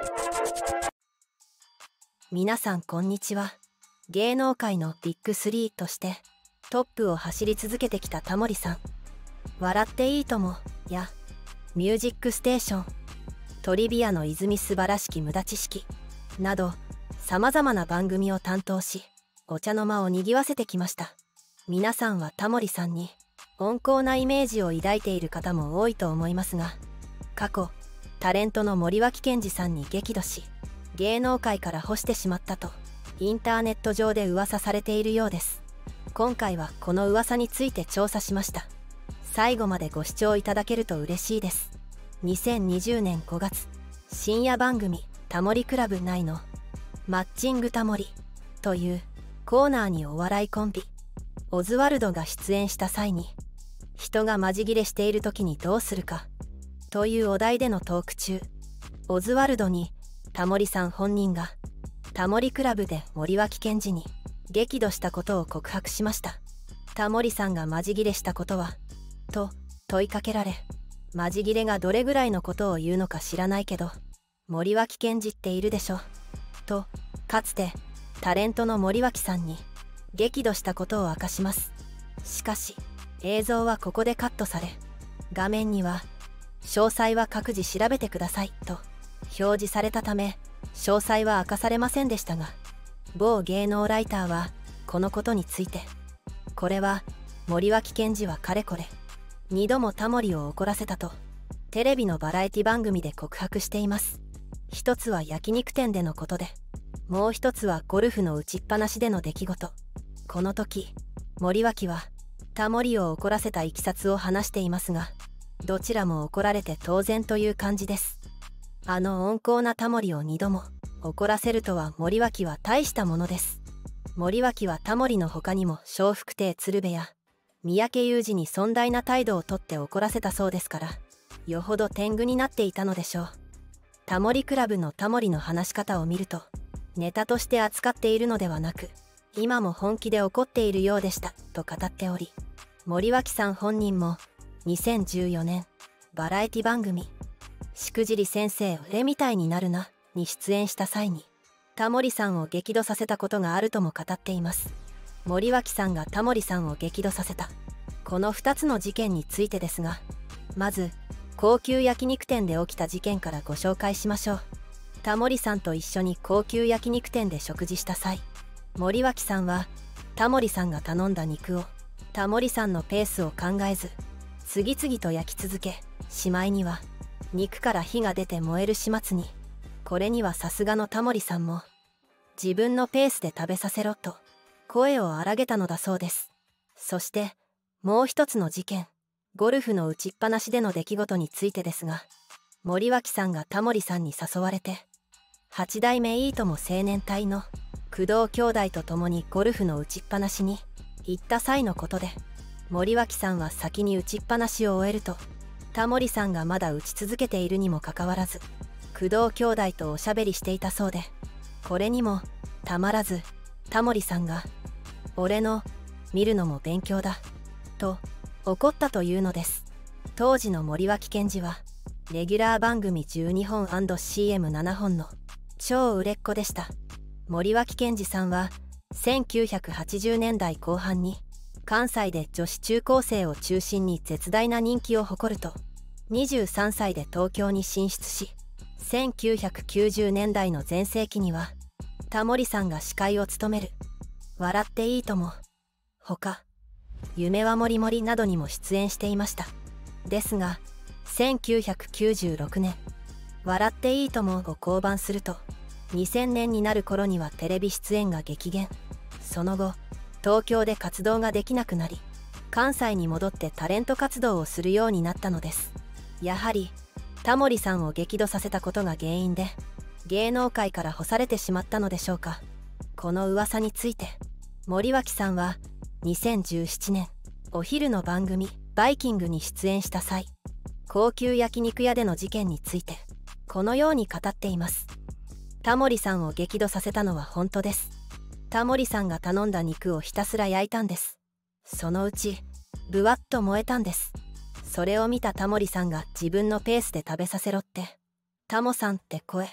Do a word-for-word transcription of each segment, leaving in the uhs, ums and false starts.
皆さんこんにちは。芸能界のビッグスリーとしてトップを走り続けてきたタモリさん。笑っていいともやミュージックステーション、トリビアの泉素晴らしき無駄知識などさまざまな番組を担当し、お茶の間をにぎわせてきました。皆さんはタモリさんに温厚なイメージを抱いている方も多いと思いますが、過去タレントの森脇健児さんに激怒し芸能界から干してしまったとインターネット上で噂されているようです。今回はこの噂について調査しました。最後までご視聴いただけると嬉しいです。にせんにじゅうねんごがつ、深夜番組タモリクラブ内のマッチングタモリというコーナーにお笑いコンビオズワルドが出演した際に、人がマジギレしている時にどうするかというお題でのトーク中、オズワルドにタモリさん本人がタモリクラブで森脇健児に激怒したことを告白しました。タモリさんがマジギレしたことはと問いかけられ、マジギレがどれぐらいのことを言うのか知らないけど森脇健児っているでしょと、かつてタレントの森脇さんに激怒したことを明かします。しかし映像はここでカットされ、画面には詳細は各自調べてくださいと表示されたため、詳細は明かされませんでしたが、某芸能ライターはこのことについて、これは森脇健児はかれこれにどもタモリを怒らせたとテレビのバラエティ番組で告白しています。一つは焼肉店でのことで、もう一つはゴルフの打ちっぱなしでの出来事。この時森脇はタモリを怒らせたいきさつを話していますが、どちらも怒られて当然という感じです。あの温厚なタモリをにども怒らせるとは森脇は大したものです。森脇はタモリの他にも笑福亭鶴瓶や三宅裕司に尊大な態度をとって怒らせたそうですから、よほど天狗になっていたのでしょう。タモリクラブのタモリの話し方を見ると、ネタとして扱っているのではなく今も本気で怒っているようでしたと語っており、森脇さん本人もにせんじゅうよねんバラエティ番組しくじり先生俺みたいになるなに出演した際にタモリさんを激怒させたことがあるとも語っています。森脇さんがタモリさんを激怒させたこのふたつの事件についてですが、まず高級焼肉店で起きた事件からご紹介しましょう。タモリさんと一緒に高級焼肉店で食事した際、森脇さんはタモリさんが頼んだ肉をタモリさんのペースを考えず次々と焼き続け、しまいには肉から火が出て燃える始末に。これにはさすがのタモリさんも自分のペースで食べさせろと声を荒げたのだそうです。そしてもう一つの事件、ゴルフの打ちっぱなしでの出来事についてですが、森脇さんがタモリさんに誘われてはちだいめいいとも青年隊の工藤兄弟と共にゴルフの打ちっぱなしに行った際のことで、森脇さんは先に打ちっぱなしを終えるとタモリさんがまだ打ち続けているにもかかわらず工藤兄弟とおしゃべりしていたそうで、これにもたまらずタモリさんが「俺の見るのも勉強だ」と怒ったというのです。当時の森脇健児はレギュラー番組じゅうにほん &シーエムなな 本の超売れっ子でした。森脇健児さんはせんきゅうひゃくはちじゅうねんだいこう半に関西で女子中高生を中心に絶大な人気を誇ると、にじゅうさんさいで東京に進出し、せんきゅうひゃくきゅうじゅうねんだいの全盛期にはタモリさんが司会を務める「笑っていいとも」ほか「夢はもりもり」などにも出演していました。ですがせんきゅうひゃくきゅうじゅうろくねん「笑っていいとも」を降板すると、にせんねんになる頃にはテレビ出演が激減。その後東京で活動ができなくなり、関西に戻ってタレント活動をするようになったのです。やはりタモリさんを激怒させたことが原因で芸能界から干されてしまったのでしょうか。この噂について森脇さんはにせんじゅうななねんお昼の番組「バイキング」に出演した際、高級焼肉屋での事件についてこのように語っています。タモリさんを激怒させたのは本当です。タモリさんが頼んだ肉をひたすら焼いたんです。そのうちブワッと燃えたんです。それを見たタモリさんが自分のペースで食べさせろって「タモさんって声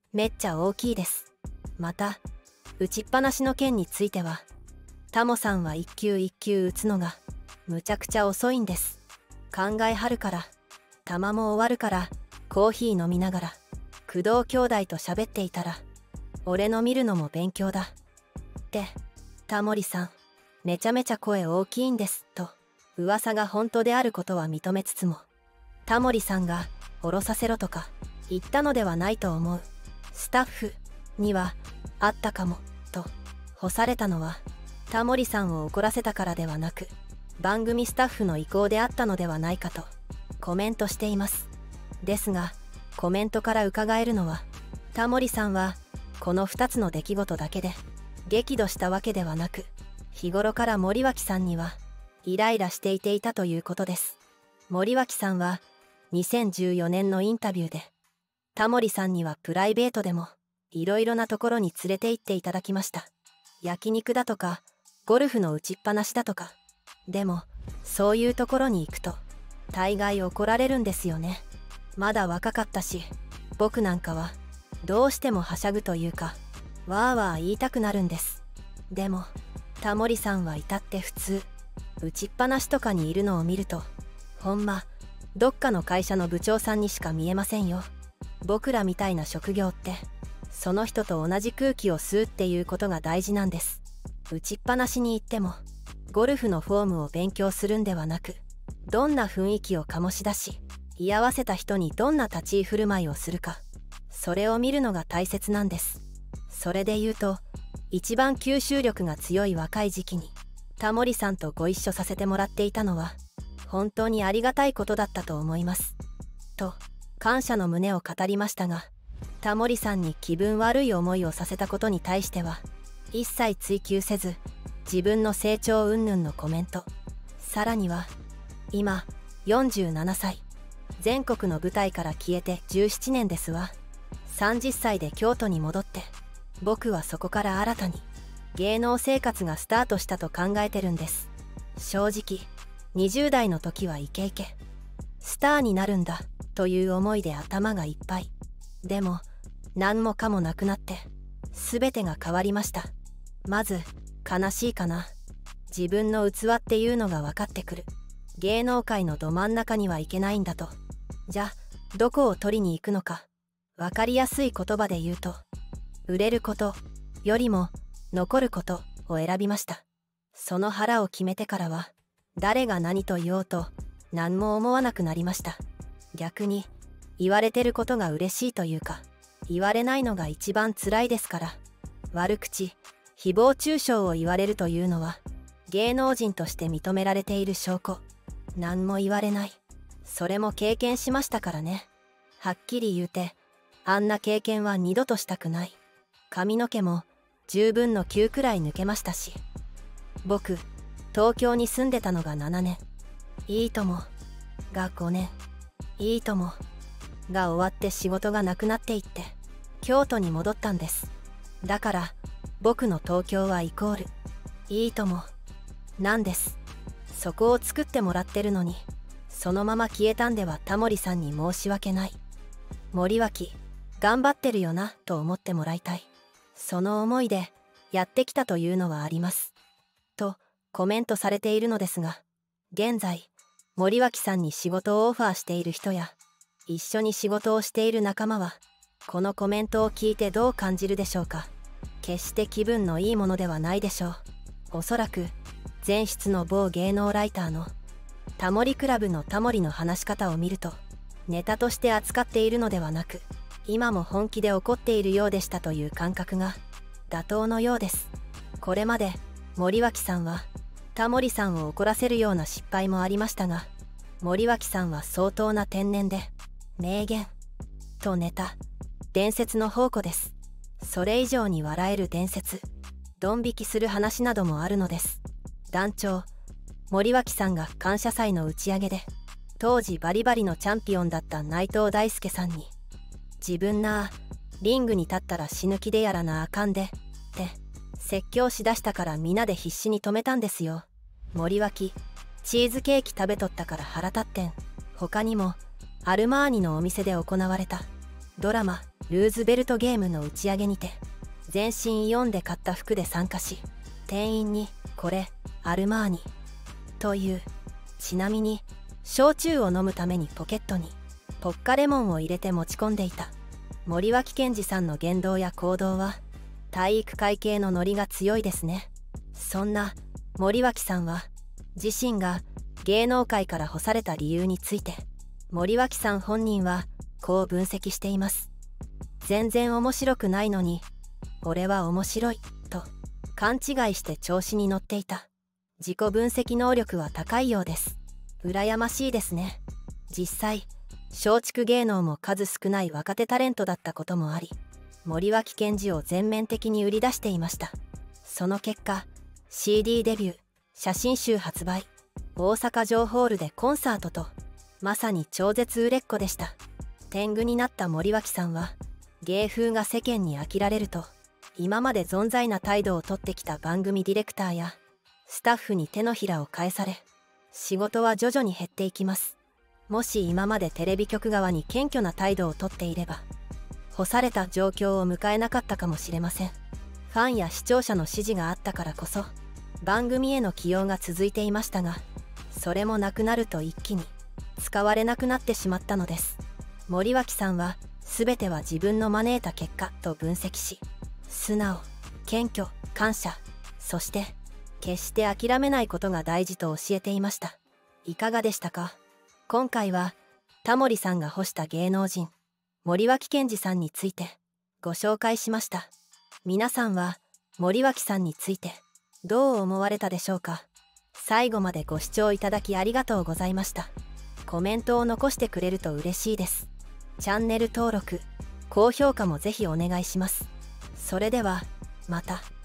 めっちゃ大きいです。また打ちっぱなしの件については、タモさんは一球一球打つのがむちゃくちゃ遅いんです。考えはるから、球も終わるからコーヒー飲みながら工藤兄弟と喋っていたら、俺の見るのも勉強だってタモリさんめちゃめちゃ声大きいんですと噂が本当であることは認めつつも、タモリさんが降ろさせろとか言ったのではないと思う。スタッフにはあったかもと干されたのは、タモリさんを怒らせたからではなく、番組スタッフの意向であったのではないかとコメントしています。ですがコメントから伺えるのは、タモリさんはこのふたつの出来事だけで激怒したわけではなく、日頃から森脇さんにはイライラしていていたということです。森脇さんはにせんじゅうよねんのインタビューで、タモリさんにはプライベートでもいろいろなところに連れて行っていただきました。焼肉だとかゴルフの打ちっぱなしだとか。でもそういうところに行くと大概怒られるんですよね。まだ若かったし、僕なんかはどうしてもはしゃぐというか、わーわー言いたくなるんです。でもタモリさんは至って普通。打ちっぱなしとかにいるのを見ると、ほんまどっかの会社の部長さんにしか見えませんよ。僕らみたいな職業ってその人と同じ空気を吸うっていうことが大事なんです。打ちっぱなしに行ってもゴルフのフォームを勉強するんではなく、どんな雰囲気を醸し出し、居合わせた人にどんな立ち居振る舞いをするか、それを見るのが大切なんです。それで言うと、一番吸収力が強い若い時期にタモリさんとご一緒させてもらっていたのは本当にありがたいことだったと思いますと感謝の旨を語りましたが、タモリさんに気分悪い思いをさせたことに対しては一切追求せず、自分の成長云々のコメント、さらには今よんじゅうななさい、全国の舞台から消えてじゅうななねんですわ。さんじゅっさいで京都に戻って、僕はそこから新たに芸能生活がスタートしたと考えてるんです。正直にじゅう代の時はイケイケスターになるんだという思いで頭がいっぱい。でも何もかもなくなって全てが変わりました。まず悲しいかな。自分の器っていうのが分かってくる。芸能界のど真ん中にはいけないんだと。じゃあどこを取りに行くのか。分かりやすい言葉で言うと、売れることよりも残ることを選びました。その腹を決めてからは誰が何と言おうと何も思わなくなりました。逆に言われてることが嬉しいというか、言われないのが一番辛いですから。悪口誹謗中傷を言われるというのは芸能人として認められている証拠。何も言われない、それも経験しましたからね。はっきり言うて、あんな経験は二度としたくない。髪の毛も十分のきゅうくらい抜けましたし。僕東京に住んでたのがななねん、いいともがごねん、いいともが終わって仕事がなくなっていって京都に戻ったんです。だから僕の東京はイコールいいともなんです。そこを作ってもらってるのに、そのまま消えたんではタモリさんに申し訳ない。森脇頑張ってるよなと思ってもらいたい。その思いでやってきたというのはありますとコメントされているのですが、現在森脇さんに仕事をオファーしている人や一緒に仕事をしている仲間はこのコメントを聞いてどう感じるでしょうか。決して気分のいいものではないでしょう。おそらく前室の某芸能ライターのタモリクラブのタモリの話し方を見ると、ネタとして扱っているのではなく今も本気で怒っているようでしたという感覚が妥当のようです。これまで森脇さんはタモリさんを怒らせるような失敗もありましたが、森脇さんは相当な天然で名言とネタ、伝説の宝庫です。それ以上に笑える伝説、ドン引きする話などもあるのです。団長森脇さんが感謝祭の打ち上げで当時バリバリのチャンピオンだった内藤大輔さんに、自分なリングに立ったら死ぬ気でやらなあかんでって説教しだしたから、皆で必死に止めたんですよ。森脇チーズケーキ食べとったから腹立ってん。他にもアルマーニのお店で行われたドラマ「ルーズベルトゲーム」の打ち上げにて全身イオンで買った服で参加し、店員に「これアルマーニ」という。ちなみに焼酎を飲むためにポケットにポッカレモンを入れて持ち込んでいた森脇健児さんの言動や行動は体育会系のノリが強いですね。そんな森脇さんは自身が芸能界から干された理由について、森脇さん本人はこう分析しています。全然面白くないのに俺は面白いと勘違いして調子に乗っていた。自己分析能力は高いようです。羨ましいですね。実際松竹芸能も数少ない若手タレントだったこともあり、森脇健児を全面的に売り出していました。その結果 シーディー デビュー、写真集発売、大阪城ホールでコンサートと、まさに超絶売れっ子でした。天狗になった森脇さんは芸風が世間に飽きられると、今まで存在な態度をとってきた番組ディレクターやスタッフに手のひらを返され、仕事は徐々に減っていきます。もし今までテレビ局側に謙虚な態度をとっていれば、干された状況を迎えなかったかもしれません。ファンや視聴者の支持があったからこそ番組への起用が続いていましたが、それもなくなると一気に使われなくなってしまったのです。森脇さんは全ては自分の招いた結果と分析し、素直、謙虚、感謝、そして決して諦めないことが大事と教えていました。いかがでしたか？今回はタモリさんが干した芸能人森脇健児さんについてご紹介しました。皆さんは森脇さんについてどう思われたでしょうか？最後までご視聴いただきありがとうございました。コメントを残してくれると嬉しいです。チャンネル登録、高評価もぜひお願いします。それではまた。